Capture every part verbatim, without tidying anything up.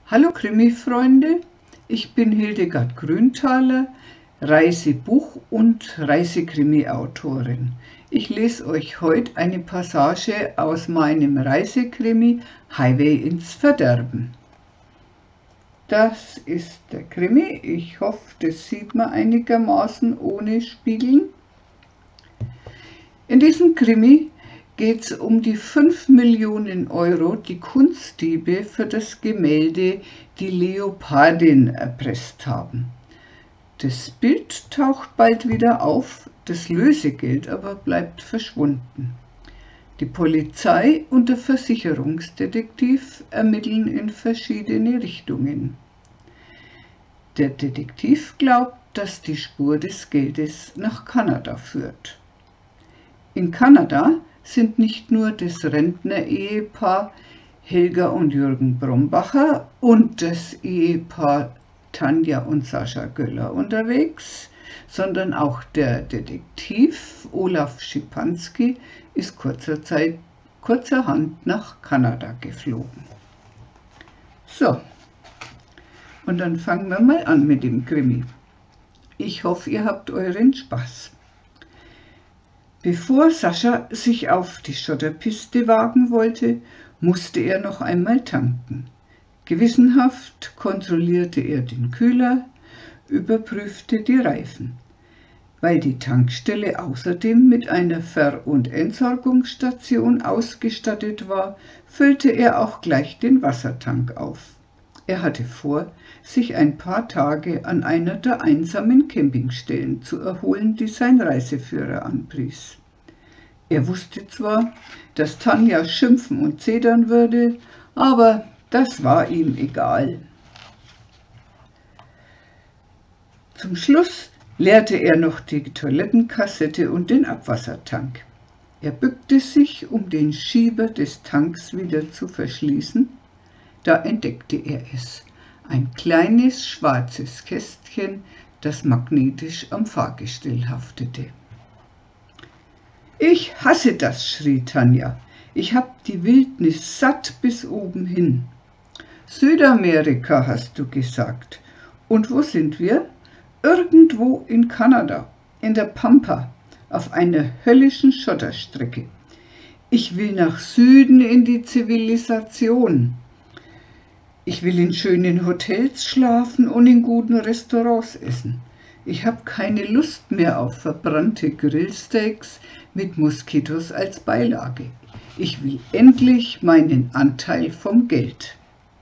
Hallo Krimi-Freunde, ich bin Hildegard Grüntaler, Reisebuch- und Reisekrimi-Autorin. Ich lese euch heute eine Passage aus meinem Reisekrimi Highway ins Verderben. Das ist der Krimi, ich hoffe, das sieht man einigermaßen ohne Spiegeln. In diesem Krimi geht es um die fünf Millionen Euro, die Kunstdiebe für das Gemälde Die Leopardin erpresst haben. Das Bild taucht bald wieder auf, das Lösegeld aber bleibt verschwunden. Die Polizei und der Versicherungsdetektiv ermitteln in verschiedene Richtungen. Der Detektiv glaubt, dass die Spur des Geldes nach Kanada führt. In Kanada sind nicht nur das Rentner-Ehepaar Helga und Jürgen Brombacher und das Ehepaar Tanja und Sascha Göller unterwegs, sondern auch der Detektiv Olaf Schipanski ist kurzer Zeit, kurzerhand nach Kanada geflogen. So, und dann fangen wir mal an mit dem Krimi. Ich hoffe, ihr habt euren Spaß. Bevor Sascha sich auf die Schotterpiste wagen wollte, musste er noch einmal tanken. Gewissenhaft kontrollierte er den Kühler, überprüfte die Reifen. Weil die Tankstelle außerdem mit einer Ver- und Entsorgungsstation ausgestattet war, füllte er auch gleich den Wassertank auf. Er hatte vor, sich ein paar Tage an einer der einsamen Campingstellen zu erholen, die sein Reiseführer anpries. Er wusste zwar, dass Tanja schimpfen und zetern würde, aber das war ihm egal. Zum Schluss leerte er noch die Toilettenkassette und den Abwassertank. Er bückte sich, um den Schieber des Tanks wieder zu verschließen. Da entdeckte er es, ein kleines schwarzes Kästchen, das magnetisch am Fahrgestell haftete. »Ich hasse das«, schrie Tanja. »Ich hab die Wildnis satt bis oben hin.« »Südamerika, hast du gesagt. Und wo sind wir?« »Irgendwo in Kanada, in der Pampa, auf einer höllischen Schotterstrecke. Ich will nach Süden in die Zivilisation. Ich will in schönen Hotels schlafen und in guten Restaurants essen. Ich habe keine Lust mehr auf verbrannte Grillsteaks mit Moskitos als Beilage. Ich will endlich meinen Anteil vom Geld.«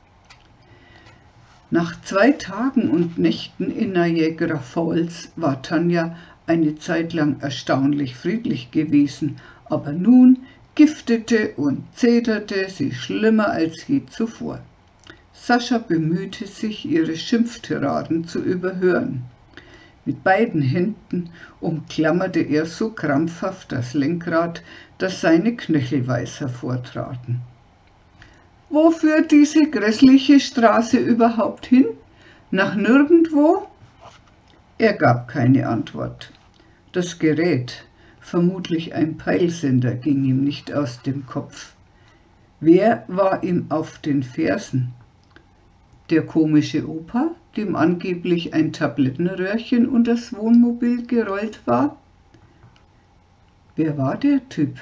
Nach zwei Tagen und Nächten in Niagara Falls war Tanja eine Zeit lang erstaunlich friedlich gewesen, aber nun giftete und zeterte sie schlimmer als je zuvor. Sascha bemühte sich, ihre Schimpftiraden zu überhören. Mit beiden Händen umklammerte er so krampfhaft das Lenkrad, dass seine Knöchel weiß hervortraten. »Wo führt diese grässliche Straße überhaupt hin? Nach nirgendwo?« Er gab keine Antwort. Das Gerät, vermutlich ein Peilsender, ging ihm nicht aus dem Kopf. Wer war ihm auf den Fersen? Der komische Opa, dem angeblich ein Tablettenröhrchen unter das Wohnmobil gerollt war? Wer war der Typ?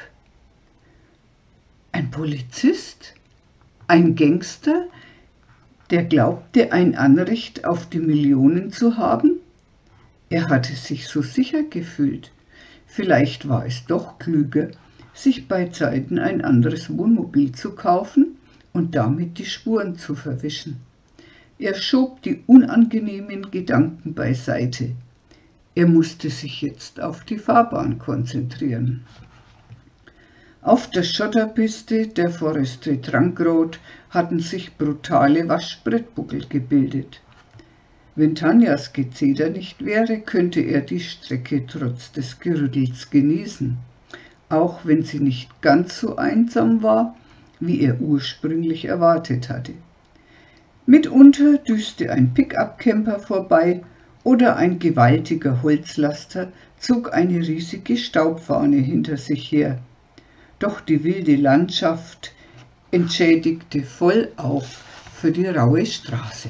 Ein Polizist? Ein Gangster, der glaubte, ein Anrecht auf die Millionen zu haben? Er hatte sich so sicher gefühlt. Vielleicht war es doch klüger, sich bei Zeiten ein anderes Wohnmobil zu kaufen und damit die Spuren zu verwischen. Er schob die unangenehmen Gedanken beiseite. Er musste sich jetzt auf die Fahrbahn konzentrieren. Auf der Schotterpiste der Forestry Trunk Road hatten sich brutale Waschbrettbuckel gebildet. Wenn Tanjas Gezeter nicht wäre, könnte er die Strecke trotz des Gerüttels genießen, auch wenn sie nicht ganz so einsam war, wie er ursprünglich erwartet hatte. Mitunter düste ein Pickup-Camper vorbei oder ein gewaltiger Holzlaster zog eine riesige Staubfahne hinter sich her. Doch die wilde Landschaft entschädigte vollauf für die raue Straße.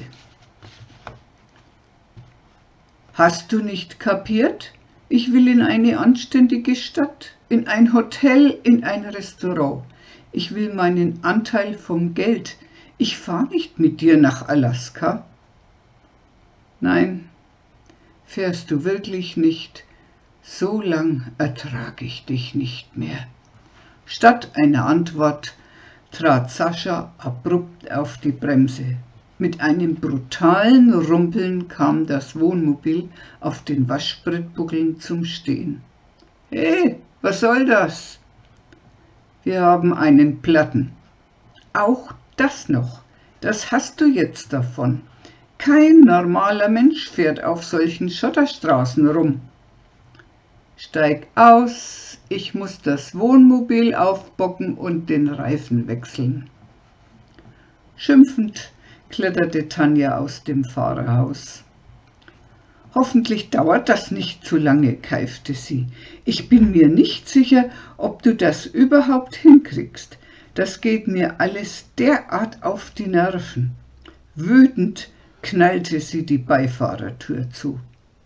Hast du nicht kapiert? Ich will in eine anständige Stadt, in ein Hotel, in ein Restaurant. Ich will meinen Anteil vom Geld. Ich fahre nicht mit dir nach Alaska. Nein, fährst du wirklich nicht. So lang ertrage ich dich nicht mehr. Statt einer Antwort trat Sascha abrupt auf die Bremse. Mit einem brutalen Rumpeln kam das Wohnmobil auf den Waschbrettbuckeln zum Stehen. »Hey, was soll das?« »Wir haben einen Platten.« »Auch das noch. Das hast du jetzt davon. Kein normaler Mensch fährt auf solchen Schotterstraßen rum.« »Steig aus, ich muss das Wohnmobil aufbocken und den Reifen wechseln.« Schimpfend kletterte Tanja aus dem Fahrerhaus. »Hoffentlich dauert das nicht zu lange«, keifte sie. »Ich bin mir nicht sicher, ob du das überhaupt hinkriegst. Das geht mir alles derart auf die Nerven.« Wütend knallte sie die Beifahrertür zu.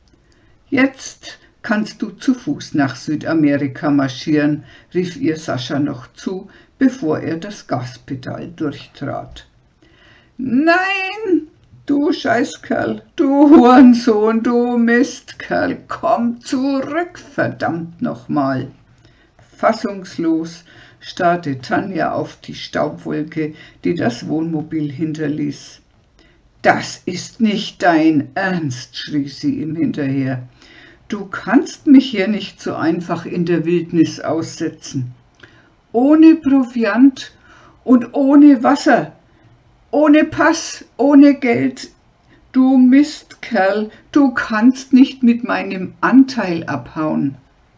»Jetzt kannst du zu Fuß nach Südamerika marschieren«, rief ihr Sascha noch zu, bevor er das Gaspedal durchtrat. »Nein, du Scheißkerl, du Hurensohn, du Mistkerl, komm zurück, verdammt nochmal!« Fassungslos starrte Tanja auf die Staubwolke, die das Wohnmobil hinterließ. »Das ist nicht dein Ernst«, schrie sie ihm hinterher. »Du kannst mich hier nicht so einfach in der Wildnis aussetzen. Ohne Proviant und ohne Wasser, ohne Pass, ohne Geld. Du Mistkerl, du kannst nicht mit meinem Anteil abhauen.«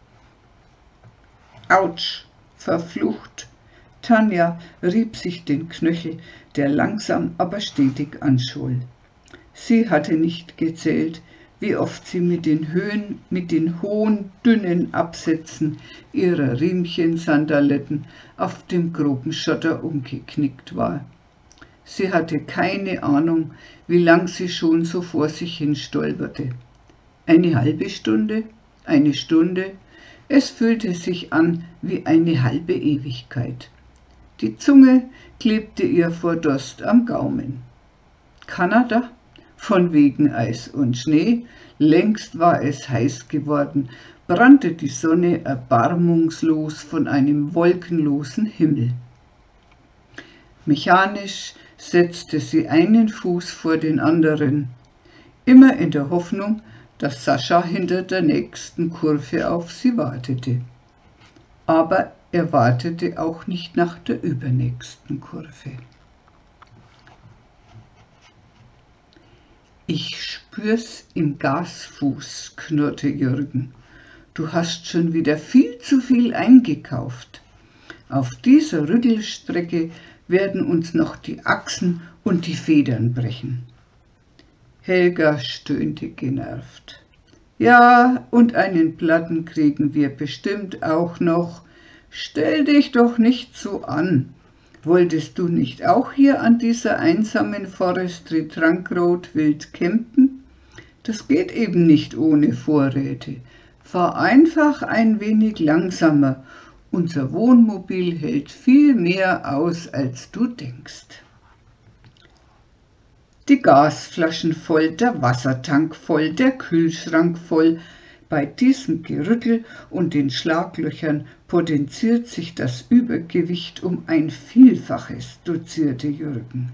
Autsch, verflucht. Tanja rieb sich den Knöchel, der langsam aber stetig anscholl. Sie hatte nicht gezählt, wie oft sie mit den Höhen, mit den hohen, dünnen Absätzen ihrer Riemchensandaletten auf dem groben Schotter umgeknickt war. Sie hatte keine Ahnung, wie lang sie schon so vor sich hin stolperte. Eine halbe Stunde, eine Stunde, es fühlte sich an wie eine halbe Ewigkeit. Die Zunge klebte ihr vor Durst am Gaumen. Kanada? Von wegen Eis und Schnee, längst war es heiß geworden, brannte die Sonne erbarmungslos von einem wolkenlosen Himmel. Mechanisch setzte sie einen Fuß vor den anderen, immer in der Hoffnung, dass Sascha hinter der nächsten Kurve auf sie wartete. Aber er wartete auch nicht nach der übernächsten Kurve. »Ich spür's im Gasfuß«, knurrte Jürgen. »Du hast schon wieder viel zu viel eingekauft. Auf dieser Rüttelstrecke werden uns noch die Achsen und die Federn brechen.« Helga stöhnte genervt. »Ja, und einen Platten kriegen wir bestimmt auch noch. Stell dich doch nicht so an. Wolltest du nicht auch hier an dieser einsamen Forestry Trunk Road wild campen? Das geht eben nicht ohne Vorräte. Fahr einfach ein wenig langsamer. Unser Wohnmobil hält viel mehr aus, als du denkst.« Die Gasflaschen voll, der Wassertank voll, der Kühlschrank voll. Bei diesem Gerüttel und den Schlaglöchern potenziert sich das Übergewicht um ein Vielfaches, dozierte Jürgen.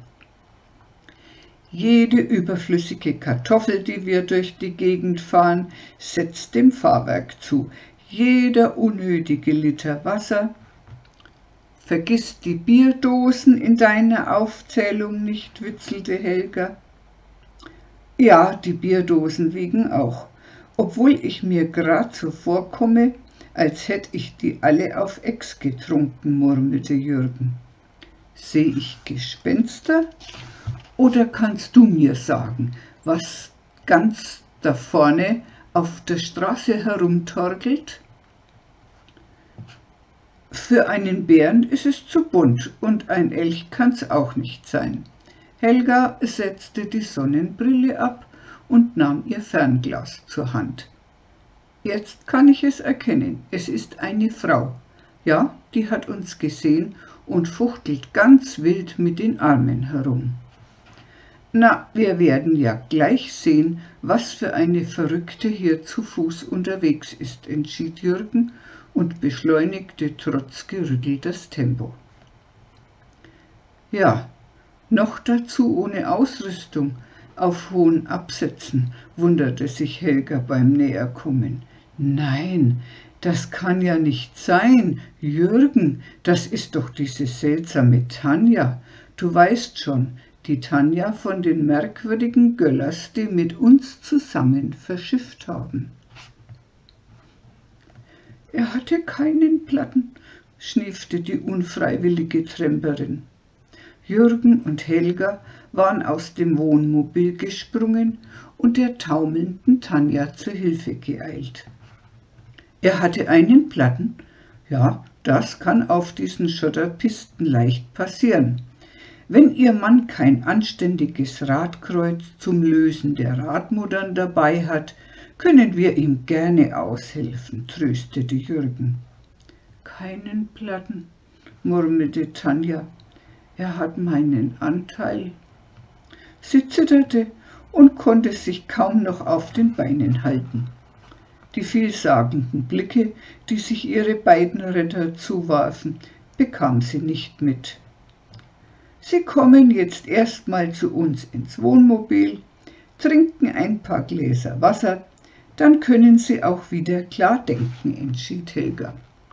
Jede überflüssige Kartoffel, die wir durch die Gegend fahren, setzt dem Fahrwerk zu. Jeder unnötige Liter Wasser. »Vergiss die Bierdosen in deiner Aufzählung nicht«, witzelte Helga. »Ja, die Bierdosen wiegen auch, obwohl ich mir grad so vorkomme, als hätte ich die alle auf Ex getrunken«, murmelte Jürgen. »Seh ich Gespenster? Oder kannst du mir sagen, was ganz da vorne auf der Straße herumtorkelt?« »Für einen Bären ist es zu bunt und ein Elch kann's auch nicht sein. Helga setzte die Sonnenbrille ab und nahm ihr Fernglas zur Hand. »Jetzt kann ich es erkennen, es ist eine Frau. Ja, die hat uns gesehen und fuchtelt ganz wild mit den Armen herum.« »Na, wir werden ja gleich sehen, was für eine Verrückte hier zu Fuß unterwegs ist«, entschied Jürgen und beschleunigte trotz Gerüttel das Tempo. »Ja, noch dazu ohne Ausrüstung, auf hohen Absätzen«, wunderte sich Helga beim Näherkommen. »Nein, das kann ja nicht sein. Jürgen, das ist doch diese seltsame Tanja. Du weißt schon, die Tanja von den merkwürdigen Göllers, die mit uns zusammen verschifft haben.« »Er hatte keinen Platten«, schniefte die unfreiwillige Tramperin. Jürgen und Helga waren aus dem Wohnmobil gesprungen und der taumelnden Tanja zur Hilfe geeilt. »Er hatte einen Platten? Ja, das kann auf diesen Schotterpisten leicht passieren. Wenn Ihr Mann kein anständiges Radkreuz zum Lösen der Radmuttern dabei hat, können wir ihm gerne aushelfen«, tröstete Jürgen. »Keinen Platten«, murmelte Tanja. »Er hat meinen Anteil.« Sie zitterte und konnte sich kaum noch auf den Beinen halten. Die vielsagenden Blicke, die sich ihre beiden Retter zuwarfen, bekam sie nicht mit. »Sie kommen jetzt erstmal zu uns ins Wohnmobil, trinken ein paar Gläser Wasser, dann können Sie auch wieder klar denken«, entschied Helga.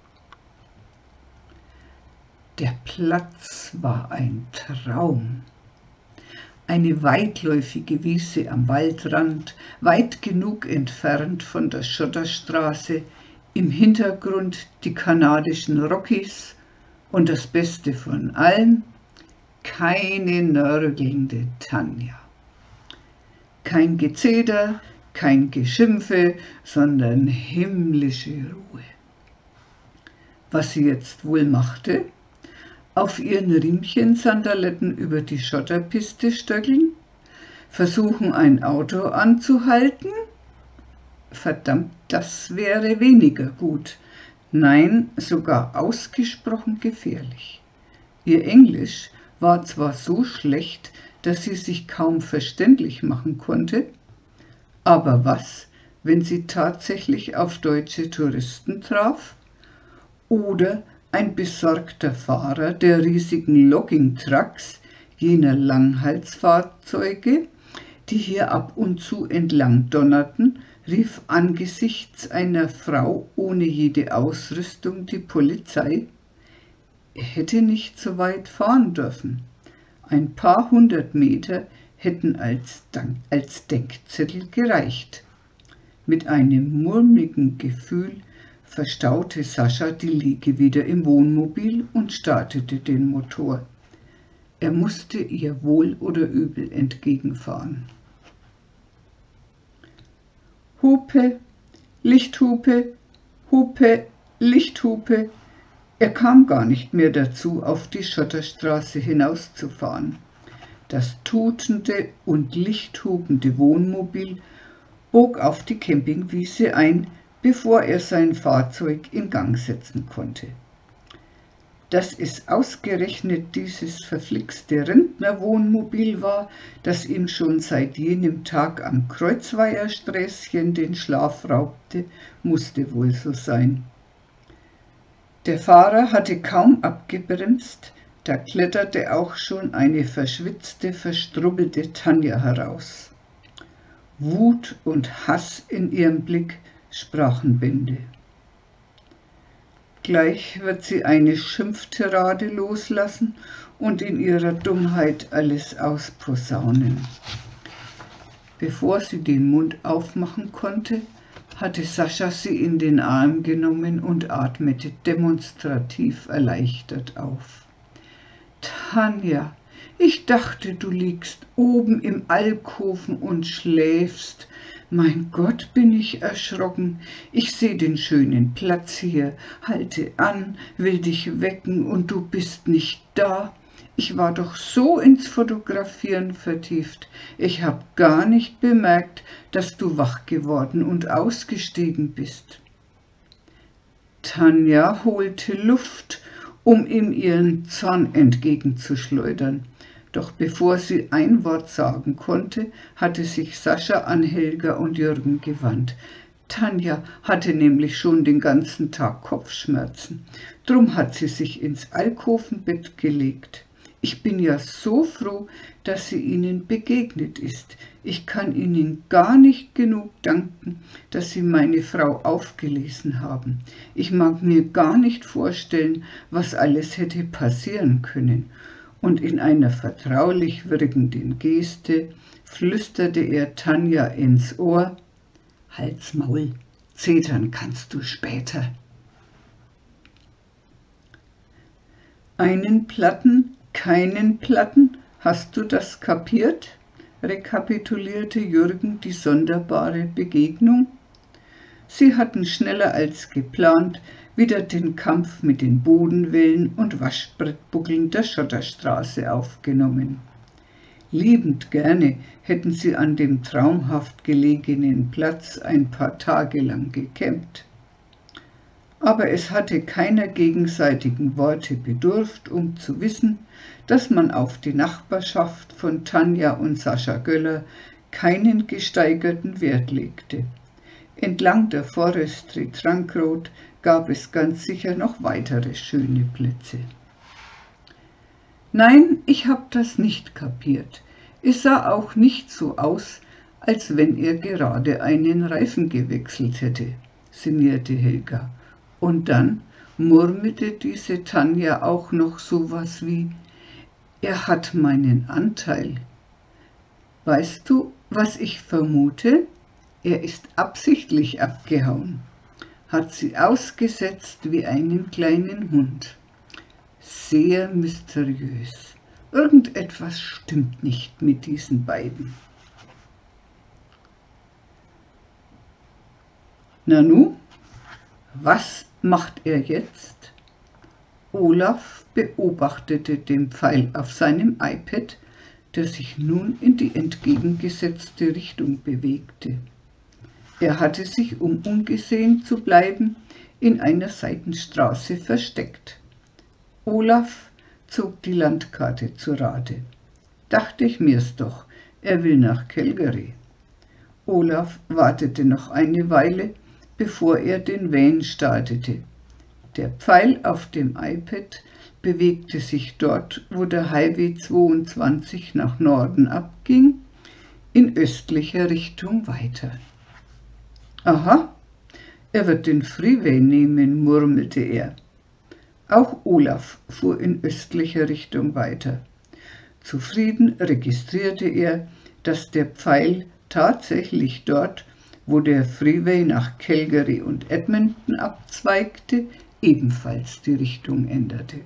Der Platz war ein Traum. Eine weitläufige Wiese am Waldrand, weit genug entfernt von der Schotterstraße, im Hintergrund die kanadischen Rockies und das Beste von allem, keine nörgelnde Tanja. Kein Gezeder, kein Geschimpfe, sondern himmlische Ruhe. Was sie jetzt wohl machte? Auf ihren Riemchensandaletten über die Schotterpiste stöckeln? Versuchen, ein Auto anzuhalten? Verdammt, das wäre weniger gut. Nein, sogar ausgesprochen gefährlich. Ihr Englisch war zwar so schlecht, dass sie sich kaum verständlich machen konnte, aber was, wenn sie tatsächlich auf deutsche Touristen traf? Oder ein besorgter Fahrer der riesigen Logging-Trucks, jener Langhalsfahrzeuge, die hier ab und zu entlang donnerten, rief angesichts einer Frau ohne jede Ausrüstung die Polizei. Er hätte nicht so weit fahren dürfen. Ein paar hundert Meter hätten als, Dank, als Denkzettel gereicht. Mit einem mulmigen Gefühl verstaute Sascha die Liege wieder im Wohnmobil und startete den Motor. Er musste ihr wohl oder übel entgegenfahren. Hupe, Lichthupe, Hupe, Lichthupe. Er kam gar nicht mehr dazu, auf die Schotterstraße hinauszufahren. Das tutende und lichthupende Wohnmobil bog auf die Campingwiese ein, bevor er sein Fahrzeug in Gang setzen konnte. Dass es ausgerechnet dieses verflixte Rentnerwohnmobil war, das ihm schon seit jenem Tag am Kreuzweiersträßchen den Schlaf raubte, musste wohl so sein. Der Fahrer hatte kaum abgebremst, da kletterte auch schon eine verschwitzte, verstrubbelte Tanja heraus. Wut und Hass in ihrem Blick sprachen Bände. Gleich wird sie eine Schimpftirade loslassen und in ihrer Dummheit alles ausposaunen. Bevor sie den Mund aufmachen konnte, hatte Sascha sie in den Arm genommen und atmete demonstrativ erleichtert auf. »Tanja, ich dachte, du liegst oben im Alkoven und schläfst. Mein Gott, bin ich erschrocken. Ich sehe den schönen Platz hier, halte an, will dich wecken und du bist nicht da. Ich war doch so ins Fotografieren vertieft. Ich habe gar nicht bemerkt, dass du wach geworden und ausgestiegen bist. Tanja holte Luft, um ihm ihren Zorn entgegenzuschleudern. Doch bevor sie ein Wort sagen konnte, hatte sich Sascha an Helga und Jürgen gewandt. Tanja hatte nämlich schon den ganzen Tag Kopfschmerzen. Drum hat sie sich ins Alkovenbett gelegt. Ich bin ja so froh, dass sie Ihnen begegnet ist. Ich kann Ihnen gar nicht genug danken, dass Sie meine Frau aufgelesen haben. Ich mag mir gar nicht vorstellen, was alles hätte passieren können. Und in einer vertraulich wirkenden Geste flüsterte er Tanja ins Ohr: Halt's Maul, zetern kannst du später. Einen Platten, keinen Platten, hast du das kapiert? Rekapitulierte Jürgen die sonderbare Begegnung. Sie hatten schneller als geplant wieder den Kampf mit den Bodenwellen und Waschbrettbuckeln der Schotterstraße aufgenommen. Liebend gerne hätten sie an dem traumhaft gelegenen Platz ein paar Tage lang gecampt. Aber es hatte keiner gegenseitigen Worte bedurft, um zu wissen, dass man auf die Nachbarschaft von Tanja und Sascha Göller keinen gesteigerten Wert legte. Entlang der Forest Street Trunk Road gab es ganz sicher noch weitere schöne Plätze. Nein, ich hab das nicht kapiert. Es sah auch nicht so aus, als wenn er gerade einen Reifen gewechselt hätte, sinnierte Helga. Und dann murmelte diese Tanja auch noch sowas wie: Er hat meinen Anteil. Weißt du, was ich vermute? Er ist absichtlich abgehauen, hat sie ausgesetzt wie einen kleinen Hund. Sehr mysteriös. Irgendetwas stimmt nicht mit diesen beiden. Nanu, was macht er jetzt? Olaf beobachtete den Pfeil auf seinem iPad, der sich nun in die entgegengesetzte Richtung bewegte. Er hatte sich, um ungesehen zu bleiben, in einer Seitenstraße versteckt. Olaf zog die Landkarte zu Rate. Dachte ich mir's doch, er will nach Calgary. Olaf wartete noch eine Weile, bevor er den Van startete. Der Pfeil auf dem iPad bewegte sich dort, wo der Highway zweiundzwanzig nach Norden abging, in östlicher Richtung weiter. Aha, er wird den Freeway nehmen, murmelte er. Auch Olaf fuhr in östlicher Richtung weiter. Zufrieden registrierte er, dass der Pfeil tatsächlich dort, wo der Freeway nach Calgary und Edmonton abzweigte, ebenfalls die Richtung änderte.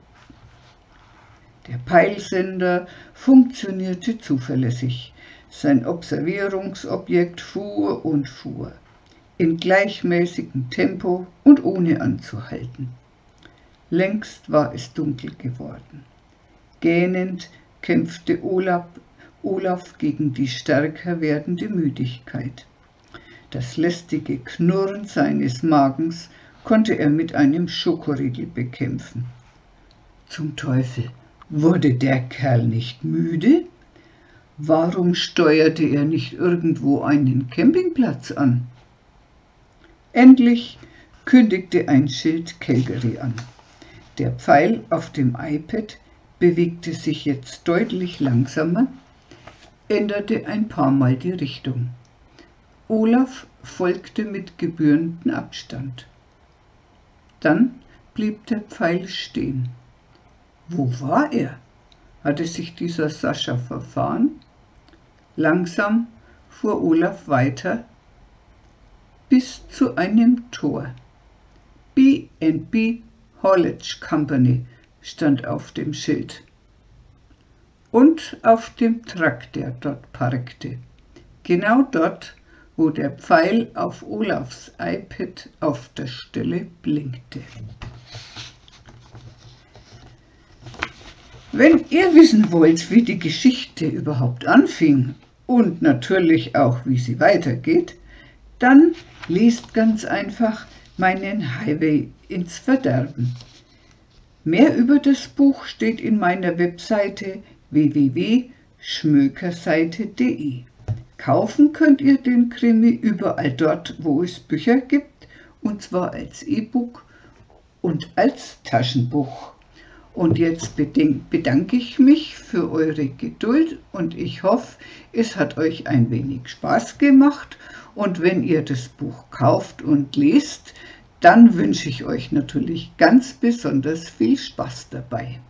Der Peilsender funktionierte zuverlässig. Sein Observierungsobjekt fuhr und fuhr, in gleichmäßigem Tempo und ohne anzuhalten. Längst war es dunkel geworden. Gähnend kämpfte Olaf, Olaf gegen die stärker werdende Müdigkeit. Das lästige Knurren seines Magens konnte er mit einem Schokoriegel bekämpfen. Zum Teufel, wurde der Kerl nicht müde? Warum steuerte er nicht irgendwo einen Campingplatz an? Endlich kündigte ein Schild Calgary an. Der Pfeil auf dem iPad bewegte sich jetzt deutlich langsamer, änderte ein paar Mal die Richtung. Olaf folgte mit gebührendem Abstand. Dann blieb der Pfeil stehen. Wo war er? Hatte sich dieser Sascha verfahren? Langsam fuhr Olaf weiter bis zu einem Tor. B and B Haulage Company stand auf dem Schild. Und auf dem Truck, der dort parkte. Genau dort, wo der Pfeil auf Olafs iPad auf der Stelle blinkte. Wenn ihr wissen wollt, wie die Geschichte überhaupt anfing und natürlich auch, wie sie weitergeht, dann lest ganz einfach meinen Highway ins Verderben. Mehr über das Buch steht in meiner Webseite w w w punkt schmökerseite punkt de. Kaufen könnt ihr den Krimi überall dort, wo es Bücher gibt, und zwar als E-Book und als Taschenbuch. Und jetzt bedanke ich mich für eure Geduld und ich hoffe, es hat euch ein wenig Spaß gemacht. Und wenn ihr das Buch kauft und lest, dann wünsche ich euch natürlich ganz besonders viel Spaß dabei.